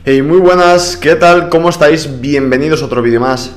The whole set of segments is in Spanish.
Hey, muy buenas, ¿qué tal? ¿Cómo estáis? Bienvenidos a otro vídeo más.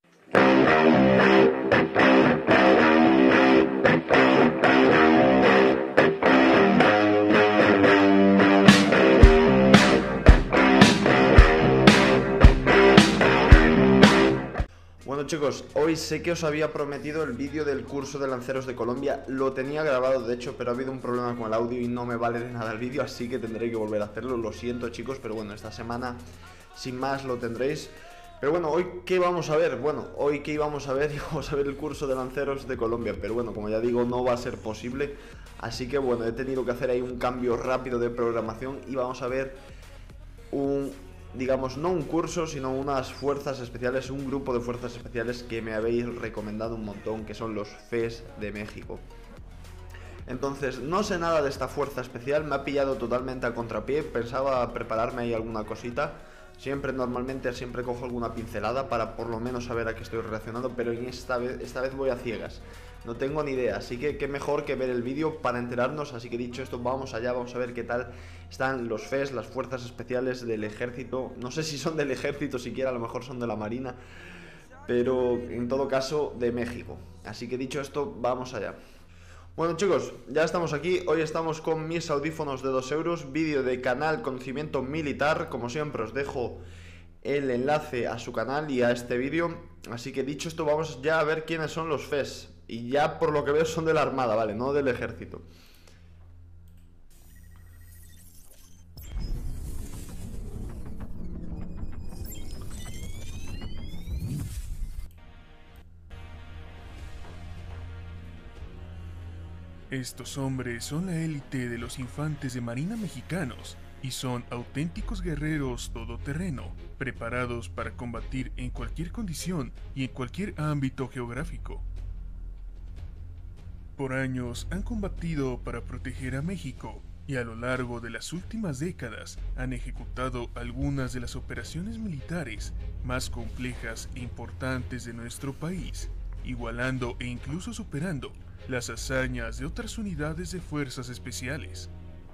Bueno chicos, hoy sé que os había prometido el vídeo del curso de lanceros de Colombia. Lo tenía grabado de hecho, pero ha habido un problema con el audio y no me vale de nada el vídeo, así que tendré que volver a hacerlo. Lo siento chicos, pero bueno, esta semana sin más lo tendréis. Pero bueno, hoy ¿qué vamos a ver? Bueno, hoy ¿qué íbamos a ver? Íbamos a ver el curso de lanceros de Colombia, pero bueno, como ya digo, no va a ser posible. Así que bueno, he tenido que hacer ahí un cambio rápido de programación y vamos a ver digamos, no un curso, sino unas fuerzas especiales, un grupo de fuerzas especiales que me habéis recomendado un montón, que son los FES de México. Entonces, no sé nada de esta fuerza especial, me ha pillado totalmente a contrapié, pensaba prepararme ahí alguna cosita. Normalmente cojo alguna pincelada para por lo menos saber a qué estoy relacionado, pero esta vez voy a ciegas. No tengo ni idea, así que qué mejor que ver el vídeo para enterarnos. Así que dicho esto, vamos allá, vamos a ver qué tal están los FES, las fuerzas especiales del ejército. No sé si son del ejército siquiera, a lo mejor son de la marina, pero en todo caso de México. Así que dicho esto, vamos allá. Bueno chicos, ya estamos aquí, hoy estamos con mis audífonos de 2 euros, vídeo de canal Conocimiento Militar, como siempre os dejo el enlace a su canal y a este vídeo. Así que dicho esto, vamos ya a ver quiénes son los FES, y ya por lo que veo son de la Armada, ¿vale? No del ejército. Estos hombres son la élite de los infantes de marina mexicanos y son auténticos guerreros todoterreno, preparados para combatir en cualquier condición y en cualquier ámbito geográfico. Por años han combatido para proteger a México y a lo largo de las últimas décadas han ejecutado algunas de las operaciones militares más complejas e importantes de nuestro país, igualando e incluso superando las hazañas de otras unidades de fuerzas especiales.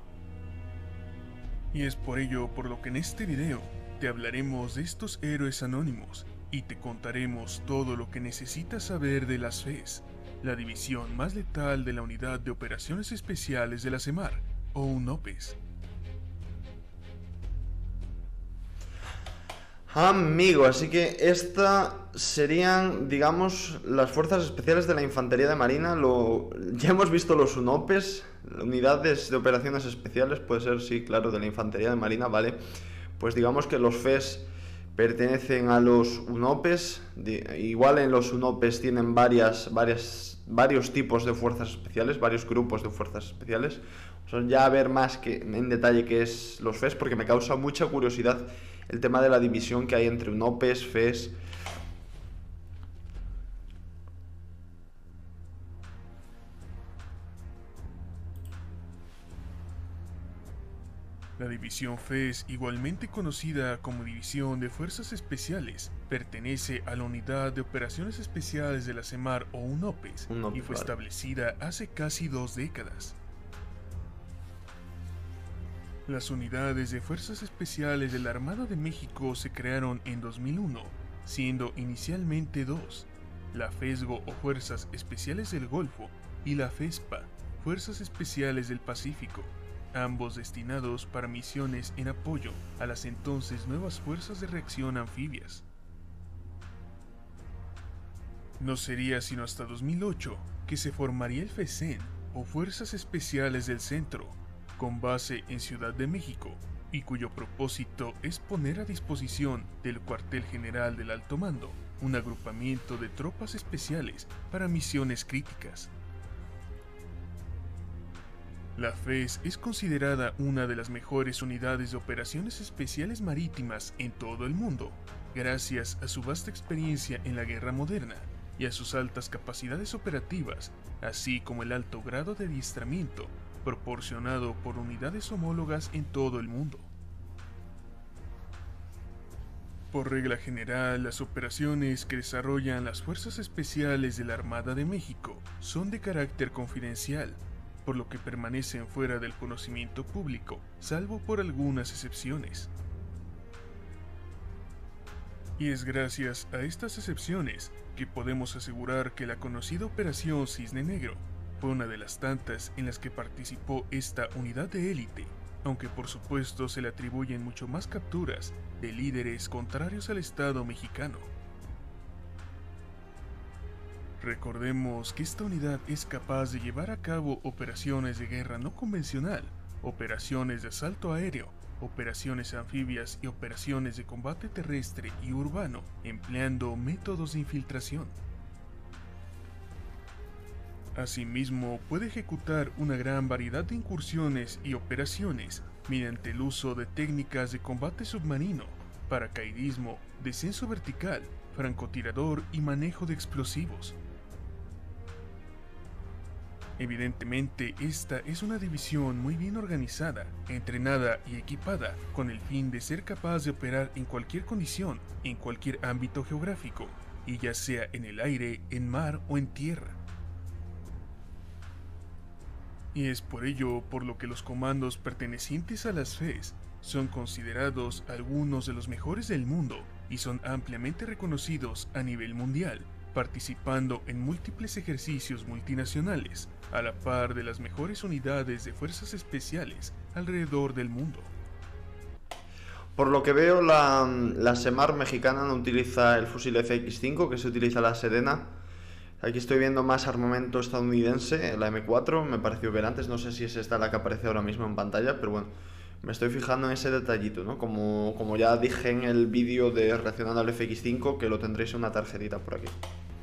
Y es por ello por lo que en este video te hablaremos de estos héroes anónimos y te contaremos todo lo que necesitas saber de las FES, la división más letal de la Unidad de Operaciones Especiales de la SEMAR, o UNOPES. Amigo, así que estas serían, digamos, las fuerzas especiales de la infantería de marina. Ya hemos visto los UNOPES, unidades de operaciones especiales, puede ser, sí, claro, de la infantería de marina, vale. Pues digamos que los FES pertenecen a los UNOPES. Igual en los UNOPES tienen varios tipos de fuerzas especiales, varios grupos de fuerzas especiales. Ya a ver más en detalle qué es los FES, porque me causa mucha curiosidad el tema de la división que hay entre UNOPES, FES. La División FES, igualmente conocida como División de Fuerzas Especiales, pertenece a la Unidad de Operaciones Especiales de la SEMAR o UNOPES y fue establecida hace casi 2 décadas. Las unidades de Fuerzas Especiales de la Armada de México se crearon en 2001, siendo inicialmente 2, la FESGO o Fuerzas Especiales del Golfo y la FESPA, Fuerzas Especiales del Pacífico, ambos destinados para misiones en apoyo a las entonces nuevas Fuerzas de Reacción Anfibias. No sería sino hasta 2008 que se formaría el FECEN o Fuerzas Especiales del Centro, con base en Ciudad de México, y cuyo propósito es poner a disposición del Cuartel General del Alto Mando un agrupamiento de tropas especiales para misiones críticas. La FES es considerada una de las mejores unidades de operaciones especiales marítimas en todo el mundo, gracias a su vasta experiencia en la guerra moderna y a sus altas capacidades operativas, así como el alto grado de adiestramiento proporcionado por unidades homólogas en todo el mundo. Por regla general, las operaciones que desarrollan las Fuerzas Especiales de la Armada de México son de carácter confidencial, por lo que permanecen fuera del conocimiento público, salvo por algunas excepciones. Y es gracias a estas excepciones que podemos asegurar que la conocida Operación Cisne Negro fue una de las tantas en las que participó esta unidad de élite, aunque por supuesto se le atribuyen mucho más capturas de líderes contrarios al Estado mexicano. Recordemos que esta unidad es capaz de llevar a cabo operaciones de guerra no convencional, operaciones de asalto aéreo, operaciones anfibias y operaciones de combate terrestre y urbano, empleando métodos de infiltración. Asimismo, puede ejecutar una gran variedad de incursiones y operaciones mediante el uso de técnicas de combate submarino, paracaidismo, descenso vertical, francotirador y manejo de explosivos. Evidentemente, esta es una división muy bien organizada, entrenada y equipada con el fin de ser capaz de operar en cualquier condición, en cualquier ámbito geográfico, y ya sea en el aire, en mar o en tierra. Y es por ello por lo que los comandos pertenecientes a las FES son considerados algunos de los mejores del mundo y son ampliamente reconocidos a nivel mundial, participando en múltiples ejercicios multinacionales, a la par de las mejores unidades de fuerzas especiales alrededor del mundo. Por lo que veo, la SEMAR mexicana no utiliza el fusil FX5, que se utiliza la Sedena. Aquí estoy viendo más armamento estadounidense, la M4, me pareció ver antes, no sé si es esta la que aparece ahora mismo en pantalla, pero bueno, me estoy fijando en ese detallito, ¿no? Como ya dije en el vídeo de reaccionando al FX5, que lo tendréis en una tarjetita por aquí.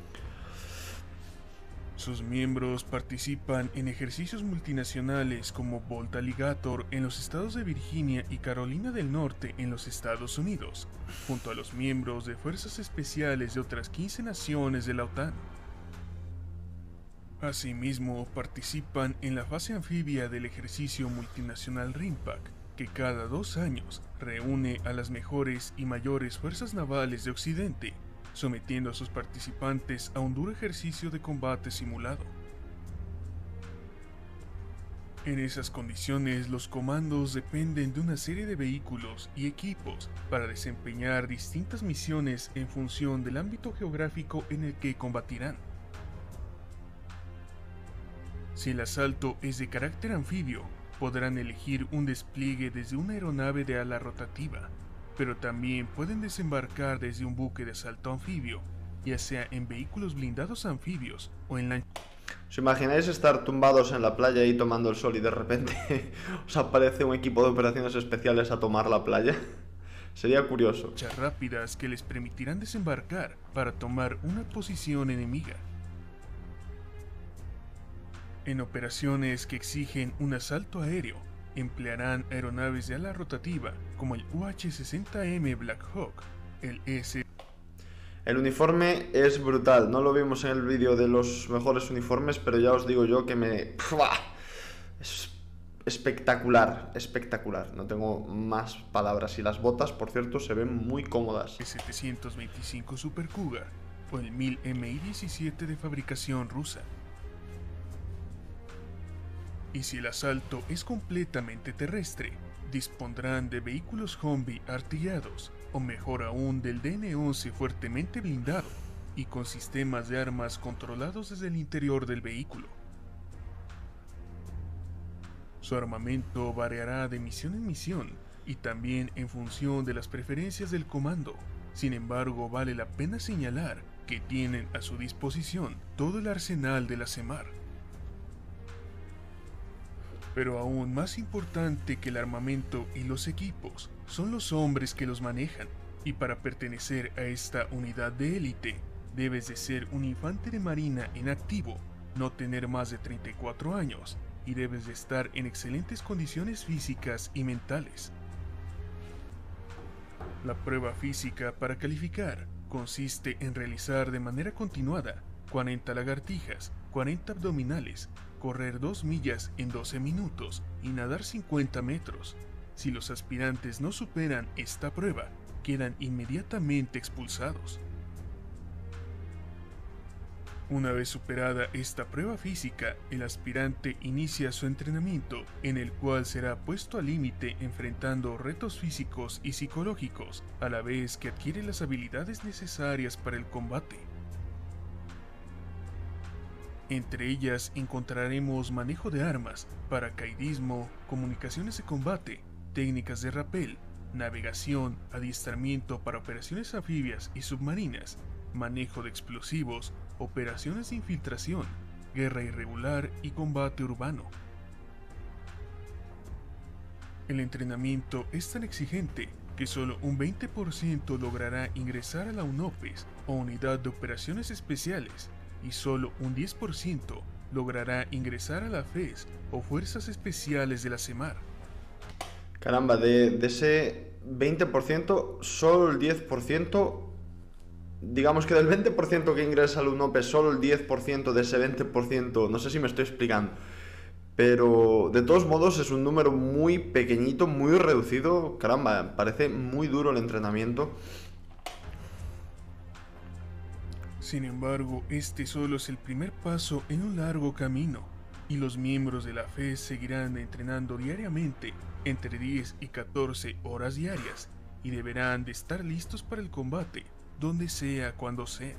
Sus miembros participan en ejercicios multinacionales como Bolt Alligator en los estados de Virginia y Carolina del Norte en los Estados Unidos, junto a los miembros de fuerzas especiales de otras 15 naciones de la OTAN. Asimismo, participan en la fase anfibia del ejercicio multinacional RIMPAC, que cada 2 años reúne a las mejores y mayores fuerzas navales de Occidente, sometiendo a sus participantes a un duro ejercicio de combate simulado. En esas condiciones, los comandos dependen de una serie de vehículos y equipos para desempeñar distintas misiones en función del ámbito geográfico en el que combatirán. Si el asalto es de carácter anfibio, podrán elegir un despliegue desde una aeronave de ala rotativa, pero también pueden desembarcar desde un buque de asalto anfibio, ya sea en vehículos blindados anfibios o en lanchas. ¿Os imagináis estar tumbados en la playa y tomando el sol y de repente os aparece un equipo de operaciones especiales a tomar la playa? Sería curioso. Rápidas que les permitirán desembarcar para tomar una posición enemiga. En operaciones que exigen un asalto aéreo, emplearán aeronaves de ala rotativa como el UH-60M Black Hawk, el S. El uniforme es brutal, no lo vimos en el vídeo de los mejores uniformes, pero ya os digo yo que es espectacular, espectacular, no tengo más palabras. Y las botas, por cierto, se ven muy cómodas. 725 Super Cougar o el 1000 Mi-17 de fabricación rusa. Y si el asalto es completamente terrestre, dispondrán de vehículos Humvee artillados, o mejor aún del DN-11 fuertemente blindado y con sistemas de armas controlados desde el interior del vehículo. Su armamento variará de misión en misión y también en función de las preferencias del comando. Sin embargo, vale la pena señalar que tienen a su disposición todo el arsenal de la SEMAR. Pero aún más importante que el armamento y los equipos son los hombres que los manejan, y para pertenecer a esta unidad de élite debes de ser un infante de marina en activo, no tener más de 34 años y debes de estar en excelentes condiciones físicas y mentales. La prueba física para calificar consiste en realizar de manera continuada 40 lagartijas, 40 abdominales, correr 2 millas en 12 minutos y nadar 50 metros. Si los aspirantes no superan esta prueba, quedan inmediatamente expulsados. Una vez superada esta prueba física, el aspirante inicia su entrenamiento, en el cual será puesto al límite enfrentando retos físicos y psicológicos, a la vez que adquiere las habilidades necesarias para el combate. Entre ellas encontraremos manejo de armas, paracaidismo, comunicaciones de combate, técnicas de rappel, navegación, adiestramiento para operaciones anfibias y submarinas, manejo de explosivos, operaciones de infiltración, guerra irregular y combate urbano. El entrenamiento es tan exigente que solo un 20% logrará ingresar a la UNOPES o Unidad de Operaciones Especiales y solo un 10% logrará ingresar a la FES o Fuerzas Especiales de la SEMAR. Caramba, de ese 20%, solo el 10%, digamos que del 20% que ingresa al UNOPE, solo el 10% de ese 20%, no sé si me estoy explicando, pero de todos modos es un número muy pequeñito, muy reducido. Caramba, parece muy duro el entrenamiento. Sin embargo, este solo es el primer paso en un largo camino, y los miembros de la FES seguirán entrenando diariamente entre 10 y 14 horas diarias, y deberán de estar listos para el combate, donde sea, cuando sea.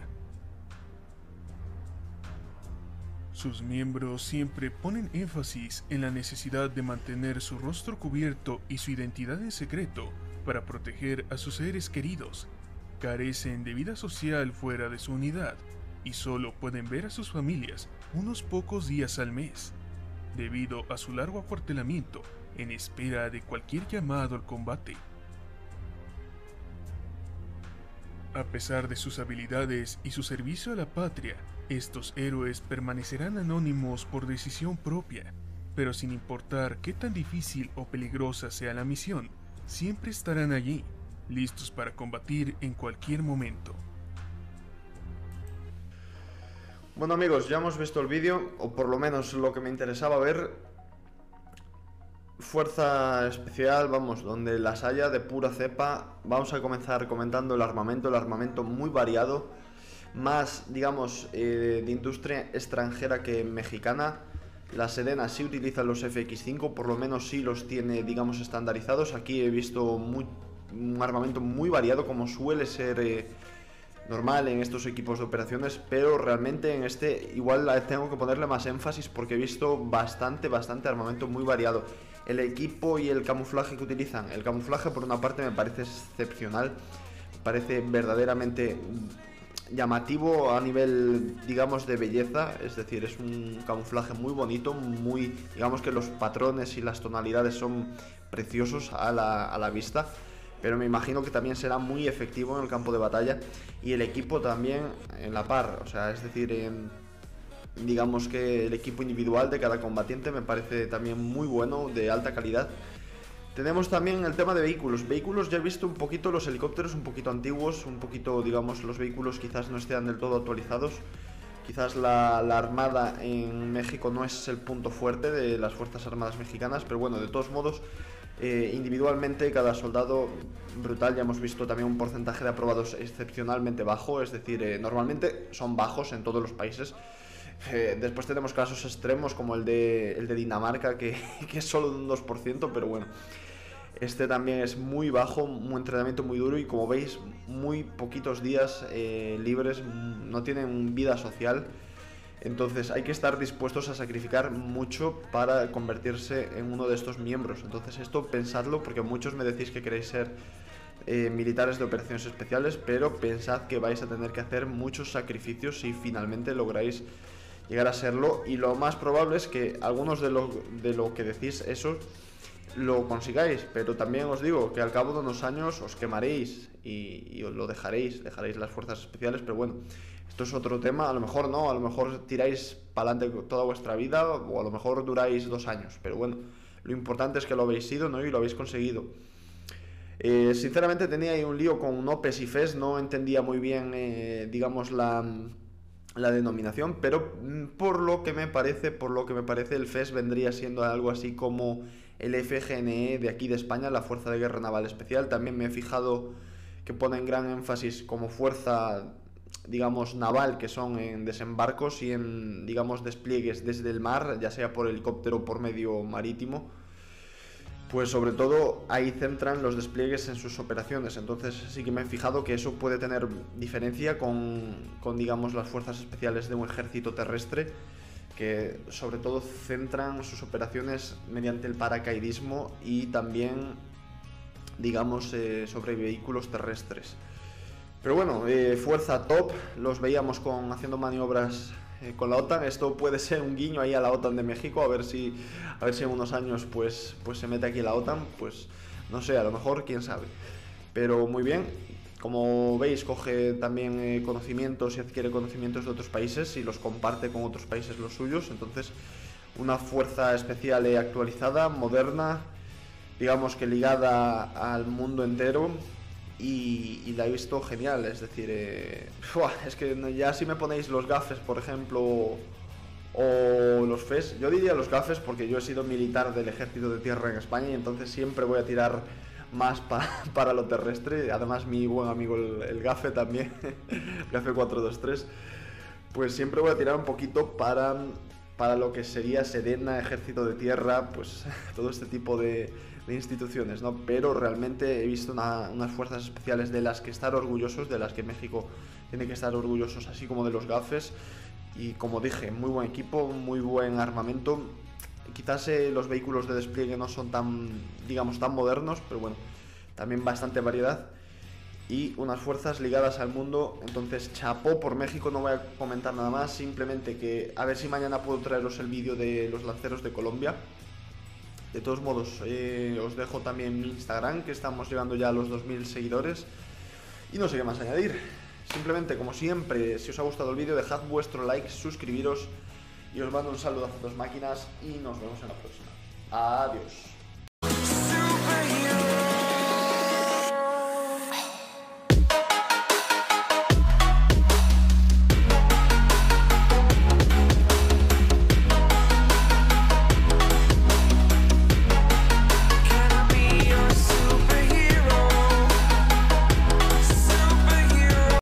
Sus miembros siempre ponen énfasis en la necesidad de mantener su rostro cubierto y su identidad en secreto para proteger a sus seres queridos. Carecen de vida social fuera de su unidad y solo pueden ver a sus familias unos pocos días al mes, debido a su largo acuartelamiento en espera de cualquier llamado al combate. A pesar de sus habilidades y su servicio a la patria, estos héroes permanecerán anónimos por decisión propia, pero sin importar qué tan difícil o peligrosa sea la misión, siempre estarán allí, listos para combatir en cualquier momento. Bueno amigos, ya hemos visto el vídeo, o por lo menos lo que me interesaba ver. Fuerza especial, vamos, donde las haya de pura cepa. Vamos a comenzar comentando el armamento muy variado, más, digamos, de industria extranjera que mexicana. La Sedena sí utiliza los FX5, por lo menos sí los tiene, digamos, estandarizados. Aquí he visto un armamento muy variado, como suele ser normal en estos equipos de operaciones, pero realmente en este igual tengo que ponerle más énfasis porque he visto bastante armamento muy variado. El equipo y el camuflaje que utilizan, el camuflaje por una parte me parece excepcional, parece verdaderamente llamativo a nivel, digamos, de belleza, es decir, es un camuflaje muy bonito, muy, digamos que los patrones y las tonalidades son preciosos a la vista, pero me imagino que también será muy efectivo en el campo de batalla, y el equipo también en la par, o sea, es decir, digamos que el equipo individual de cada combatiente me parece también muy bueno, de alta calidad. Tenemos también el tema de vehículos, ya he visto un poquito los helicópteros un poquito antiguos, un poquito, digamos, los vehículos quizás no estén del todo actualizados. Quizás la Armada en México no es el punto fuerte de las Fuerzas Armadas mexicanas, pero bueno, de todos modos, individualmente cada soldado brutal. Ya hemos visto también un porcentaje de aprobados excepcionalmente bajo, es decir, normalmente son bajos en todos los países. Después tenemos casos extremos como el de Dinamarca, que es solo de un 2%, pero bueno, este también es muy bajo, un entrenamiento muy duro y, como veis, muy poquitos días libres, no tienen vida social. Entonces hay que estar dispuestos a sacrificar mucho para convertirse en uno de estos miembros. Entonces esto pensadlo, porque muchos me decís que queréis ser militares de operaciones especiales, pero pensad que vais a tener que hacer muchos sacrificios si finalmente lográis llegar a serlo, y lo más probable es que algunos de lo que decís eso lo consigáis, pero también os digo que al cabo de unos años os quemaréis y os lo dejaréis las fuerzas especiales. Pero bueno, esto es otro tema. A lo mejor no, a lo mejor tiráis para adelante toda vuestra vida, o a lo mejor duráis 2 años, pero bueno, lo importante es que lo habéis sido, ¿no? Y lo habéis conseguido. Sinceramente tenía ahí un lío con OPES y FES, no entendía muy bien, digamos, la denominación, pero por lo que me parece, el FES vendría siendo algo así como el FGNE de aquí de España, la Fuerza de Guerra Naval Especial. También me he fijado que ponen gran énfasis como fuerza, digamos, naval, que son en desembarcos y en, digamos, despliegues desde el mar, ya sea por helicóptero o por medio marítimo. Pues sobre todo ahí centran los despliegues en sus operaciones. Entonces sí que me he fijado que eso puede tener diferencia con digamos, las fuerzas especiales de un ejército terrestre, que sobre todo centran sus operaciones mediante el paracaidismo y también, digamos, sobre vehículos terrestres. Pero bueno, fuerza top, los veíamos haciendo maniobras con la OTAN. Esto puede ser un guiño ahí a la OTAN de México, a ver si en unos años pues se mete aquí la OTAN, pues no sé, a lo mejor, quién sabe. Pero muy bien, como veis, coge también conocimientos y adquiere conocimientos de otros países y los comparte con otros países los suyos. Entonces, una fuerza especial actualizada, moderna, digamos que ligada al mundo entero. Y la he visto genial, es decir, es que ya si me ponéis los gafes, por ejemplo, o los FES, yo diría los gafes porque yo he sido militar del ejército de tierra en España y entonces siempre voy a tirar más para lo terrestre. Además mi buen amigo el gafe también, gafe 423, pues siempre voy a tirar un poquito para lo que sería Sedena, ejército de tierra, pues todo este tipo de instituciones, ¿no? Pero realmente he visto unas fuerzas especiales de las que estar orgullosos, de las que México tiene que estar orgullosos, así como de los gafes. Y como dije, muy buen equipo, muy buen armamento. Quizás los vehículos de despliegue no son tan, digamos, tan modernos, pero bueno, también bastante variedad. Y unas fuerzas ligadas al mundo. Entonces, chapó por México, no voy a comentar nada más, simplemente que a ver si mañana puedo traeros el vídeo de los lanceros de Colombia. De todos modos, os dejo también mi Instagram, que estamos llegando ya a los 2000 seguidores. Y no sé qué más añadir. Simplemente, como siempre, si os ha gustado el vídeo, dejad vuestro like, suscribiros. Y os mando un saludo a dos máquinas y nos vemos en la próxima. Adiós.